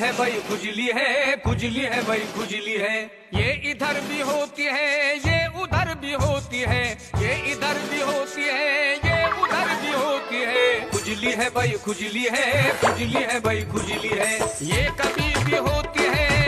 है भाई खुजली है, खुजली है भाई खुजली है। ये इधर भी होती है, ये उधर भी होती है, ये इधर भी होती है, ये उधर भी होती है। खुजली है भाई खुजली है, खुजली है भाई खुजली है। ये कभी भी होती है,